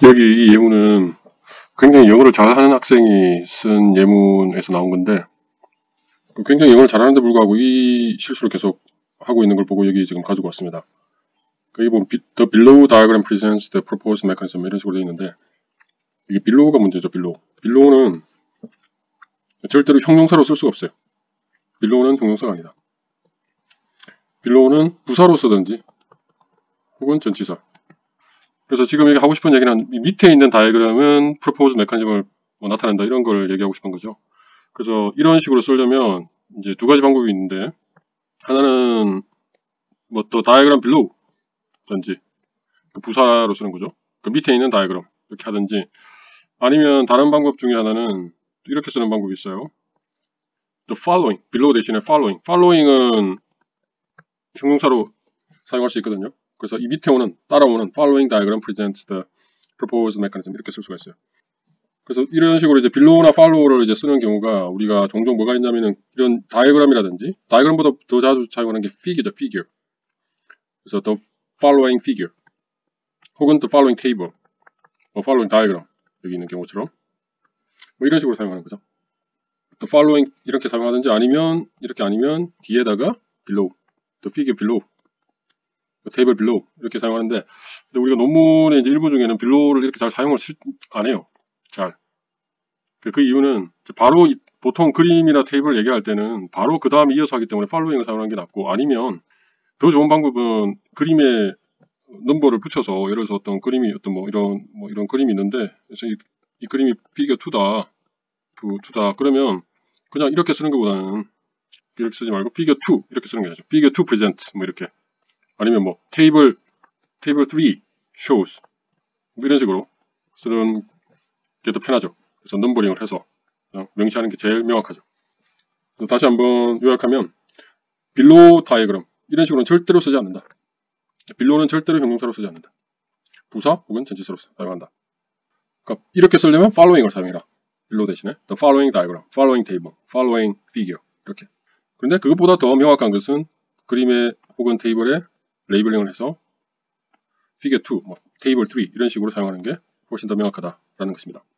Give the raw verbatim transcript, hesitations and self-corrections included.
여기 이 예문은 굉장히 영어를 잘하는 학생이 쓴 예문에서 나온 건데, 굉장히 영어를 잘하는데 불구하고 이 실수를 계속 하고 있는 걸 보고 여기 지금 가지고 왔습니다. 여기 보면 The below diagram presents the proposed mechanism 이런 식으로 되어 있는데, 이게 below가 문제죠. below. below는 절대로 형용사로 쓸 수가 없어요. below는 형용사가 아니다. below는 부사로 쓰든지 혹은 전치사. 그래서 지금 여기 하고 싶은 얘기는 이 밑에 있는 다이어그램은 proposed mechanism을 뭐 나타낸다 이런 걸 얘기하고 싶은 거죠. 그래서 이런 식으로 쓰려면 이제 두 가지 방법이 있는데, 하나는 뭐 또 다이어그램 below 든지 부사로 쓰는 거죠. 그 밑에 있는 다이어그램 이렇게 하든지, 아니면 다른 방법 중에 하나는 이렇게 쓰는 방법이 있어요. The following, below 대신에 following. following은 형용사로 사용할 수 있거든요. 그래서 이 밑에 오는, 따라오는 following diagram presents the proposed mechanism 이렇게 쓸 수가 있어요. 그래서 이런 식으로 이제 below나 follow를 이제 쓰는 경우가 우리가 종종 뭐가 있냐면은 이런 다이어그램이라든지, 다이어그램보다 더 자주 사용하는 게 figure죠, figure. 그래서 the following figure 혹은 the following table, 뭐 following diagram 여기 있는 경우처럼 뭐 이런 식으로 사용하는 거죠. the following 이렇게 사용하든지, 아니면 이렇게, 아니면 뒤에다가 below, the figure below, the table below 이렇게 사용하는데, 근데 우리가 논문의 이제 일부 중에는 below를 이렇게 잘 사용을 안 해요. 잘. 그 이유는 바로 보통 그림이나 테이블 얘기할 때는 바로 그 다음에 이어서 하기 때문에 following을 사용하는 게 낫고, 아니면 더 좋은 방법은 그림에 넘버를 붙여서, 예를 들어서 어떤 그림이 어떤 뭐 이런 뭐 이런 그림이 있는데, 그래서 이, 이 그림이 figure 이다, 이다 그러면 그냥 이렇게 쓰는 것보다는 이렇게 쓰지 말고 figure 이 이렇게 쓰는 게 낫죠. figure 이 present 뭐 이렇게, 아니면 뭐 table table 삼 shows 뭐 이런 식으로 쓰는 게 더 편하죠. 그래서 넘버링을 해서 그냥 명시하는 게 제일 명확하죠. 다시 한번 요약하면, below 다이어그램 이런 식으로는 절대로 쓰지 않는다. below는 절대로 형용사로 쓰지 않는다. 부사 혹은 전치사로 사용한다. 그러니까 이렇게 쓰려면 following을 사용해라. below 대신에 the following diagram, following table, following figure 이렇게. 그런데 그것보다 더 명확한 것은 그림에 혹은 테이블에 레이블링을 해서 figure 이, 뭐 table 삼 이런 식으로 사용하는 게 훨씬 더 명확하다라는 것입니다.